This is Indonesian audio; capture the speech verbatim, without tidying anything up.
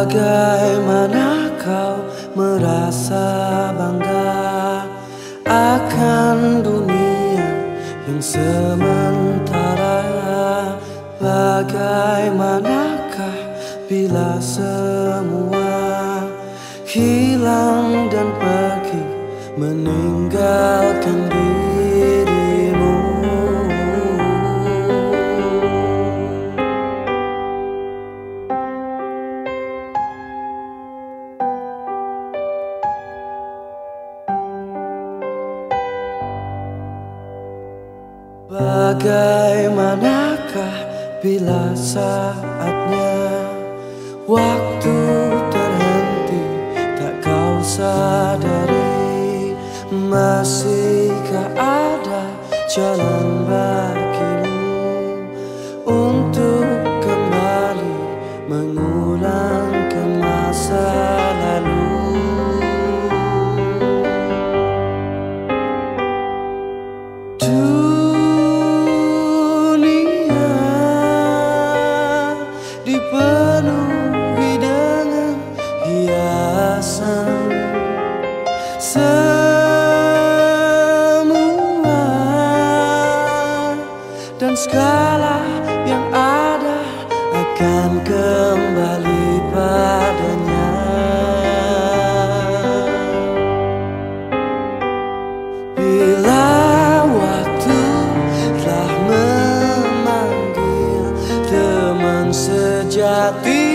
Bagaimana kau merasa bangga akan dunia yang sementara? Bagaimanakah bila semua hilang dan pergi meninggalkan dirimu? Bagaimanakah bila saatnya waktu terhenti, tak kau sadari? Masihkah ada jalan bagimu untuk kembali mengulang ke masa lalu? Dipenuhi dengan hiasan, semua dan segala yang ada akan kembali padanya. Bila waktu telah memanggil teman sejati,